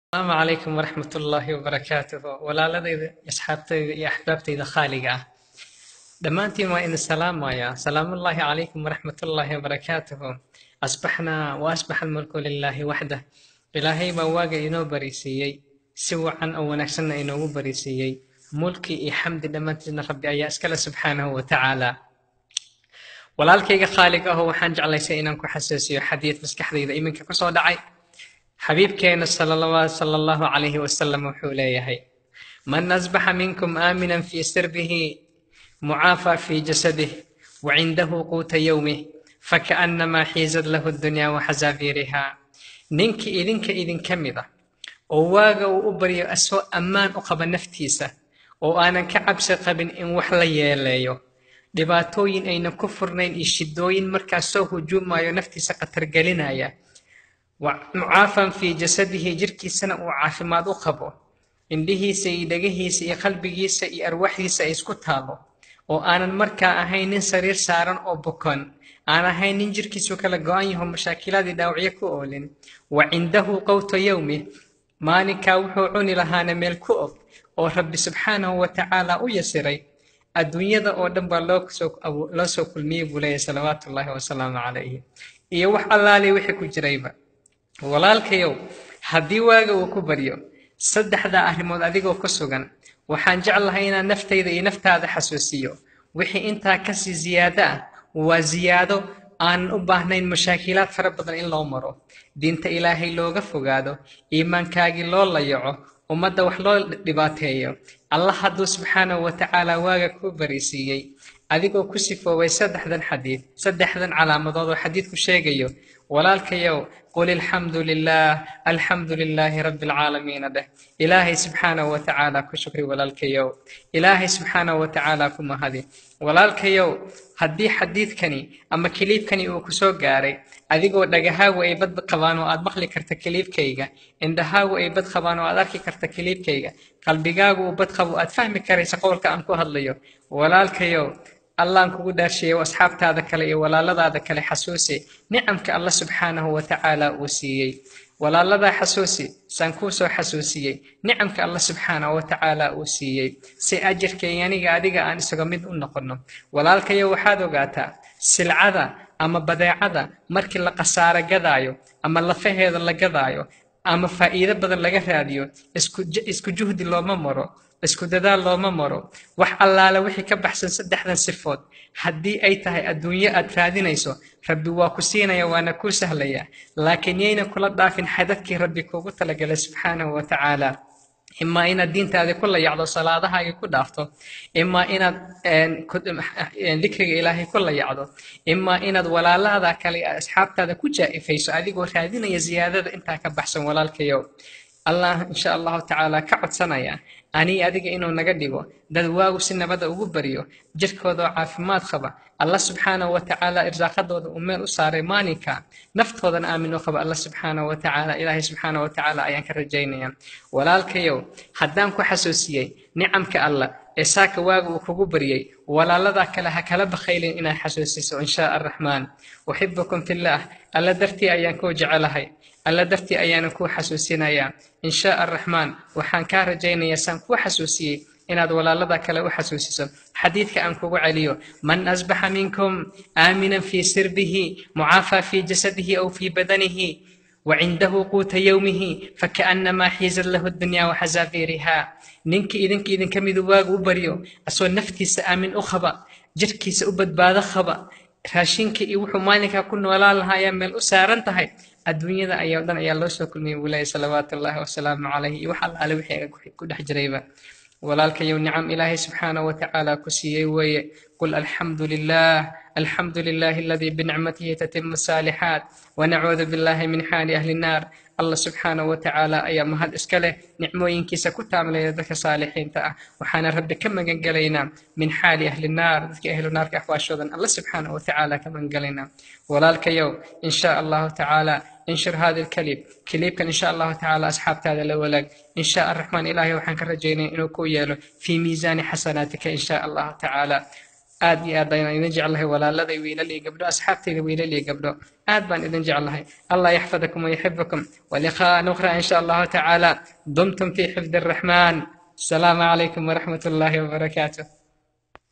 السلام عليكم ورحمة الله وبركاته ولا أصحابتي يا أحبابتي إذا خالقة دمانتي وإن السلام يا سلام الله عليكم ورحمة الله وبركاته أصبحنا وأصبح الملك لله وحده إلهي بواقع إنو بريسيي سوى عن أو نحسن إنو بريسيي ملكي حمد دمانتي ربي أيا أسكال سبحانه وتعالى walaalkayga khaaliga ah waxaan jeclaysay inaan ku xasuusiyo xadiis maskaxdayda iminka ku soo dhacay xabiibkeena sallallahu alayhi wasallam wuxuu leeyahay man asbaha minkum aminan fi sirbihi mu'afa fi jasadihi wa 'indahu quta yawmihi faka'annama hizat lahu ad-dunya wa hazafiriha ninki idin kamida oo waaga uu u bariyo asoo ammaan u qaba naftiisa oo aanan ka cabsi qabin in wax la yeeleeyo dhibaatooyin ayna ku furnayn iyo shidooyin markaas soo hujuumayo naftiisa qatar gelinaya mucaafan fi jasadihi jirkiisana uu caafimaad u qabo indhihiisa iyo dhagahiisa iyo qalbigiisa iyo arwaaxdiisa ay isku taalo oo aanan markaa ahayn nin sariir saaran oo bukan aan ahayn nin jirkiisu kala go'an yahay mashaakilaadii dhaawacyo ku oolin wa cindahu qawta yawmi maalinka wuxuu cuni lahaana meel ku og oo rabbi subxaanahu wa ta'ala u yasiray adduunyada oo dhan baa loo soo kulmiyay buulay salawaatullaahi wa salaamu calayhi iyo wax allaale wixii ku jirayba walaalkayow haddii waaga uu ku baryo saddexda arrimood adigoo ku sugan waxaan jeclahay inaan naftayda iyo naftaada xasuusiyo wixii intaa ka sii ziyaado ah waa ziyaado aan u baahnayn mashaakilaad fara badan in loo maro diinta ilaahay looga fogaado iimaankaagii loo layaco ummadda wax loo dhibaateeyo allah hadduu subxaanahu wa ta'ala waaga ku barisiiyey adigoo ku sifoobay saddexdan calaamadood oo xadiidku sheegayo walaalkayow qul alxamdulilaahi rabbil caalamiin dheh ilaahay subxaanahu wa ta'ala ku shukri walaalkayow ilaahay subxaanahu wa ta'ala ku mahadi walaalkayow haddii xadiidkani ama kiliibkani uu ku soo gaaray adigoo dhagahaagu ay bad qabaan oo aad maqli karta kiliibkayga indhahaagu ay bad qabaan oo aad arki karta kiliibkayga qalbigaagu uu bad qabo aad fahmi karaysa qowlka aan ku hadlayo walaalkayow الله كوجو دارشي وأصحاب هذا كله ولا لذا هذا كله حسوسي نعمك الله سبحانه وتعالى وسيي ولا لذا حسوسي سنكوسو حسوسي نعمك الله سبحانه وتعالى وسيي سأجرك يعني قاعدة أنا سجمد النقرن ولا الكيو وحده قاتا سلعة أما بداعة مركل قصارى جذايو أما الله فهذا الله جذايو أما فائدة بدل لقى هذيو اسكو جهد الله ما مرو isku dadaal looma maro wax allaala wixii ka baxsan saddexdan sifood haddii ay tahay adduunyo aad raadinayso rabbi waa ku siinaya waana ku sahlaya laakiin yayna kula dhaafin xadadkii rabbi kuugu talagalay subxaanahu wa ta'ala إما إن الدين تاذي كل يعضو صلاة يكون دافته إما إن ذكر إلهي كل يعضو إما إن ولا لا ذاك أصحاب تاذي كجاء في سؤالي وهذين يزيادة أنت كبحسن ولا الكيو الله إن شاء الله تعالى كعد سنة أني أدق إنه نقدبه ده واو سنة بدأ وبريو جرك وضع عافمات خبا الله سبحانه وتعالى إرزاق وضع أمير أسار مانيكا نفط وضع آمن وخبا الله سبحانه وتعالى إلهي سبحانه وتعالى أيان كرجينيا ولا الكيو حدامك حسوسيي نعمك الله إساك واو وكوكو بريي ولا لذاك لها كلب خيل إنا حسوسيس إن شاء الرحمن أحبكم في الله ألا درتي أيان كو جعلها ألا درتي أيان كو حسوسينا يا إن شاء الرحمن وحان كارجينا يسان كو حسوسي إن هذا ولا لذاك لا حسوسيس حديثك أنكو عليو من أصبح منكم آمنا في سربه معافى في جسده أو في بدنه وعنده قوت يومه فكأنما حيزت له الدنيا وحذافيرها ننك إذن كميدو واغو بريو أسو نفتي سآمن أخبا جركي سأبد بعد خبا راشينك إيوحو مالك كن ولا لها يمل أسارنتهي الدنيا ذا أيضا يا الله سكل من ولاي صلوات الله والسلام عليه وحال على وحي كل حجريبا ولالك يوم نعم إلهي سبحانه وتعالى كسيه وي قل الحمد لله الذي بنعمته تتم الصالحات ونعوذ بالله من حال أهل النار الله سبحانه وتعالى أيام هاد إسكاله نعموين كيسا كتام لذلك صالحين تأه وحانا رب كما قلينا من حال أهل النار ذلك أهل النار كأحواشوذا الله سبحانه وتعالى كما قلينا ولالك يوم إن شاء الله تعالى انشر هذا كليب كان إن شاء الله تعالى أصحاب هذا الأولاد إن شاء الرحمن إلهي وحنك رجينا إنه كويالو في ميزان حسناتك إن شاء الله تعالى aad iyo aad baan idin jeclahay walaaladay wiilal iyo gabdho asxaabtayda wiilal iyo gabdho aad baan idin jeclahay allah yaxfadakum ويحبكم ولقاء أخرى إن شاء الله تعالى دمتم في حفظ الرحمن السلام عليكم ورحمة الله وبركاته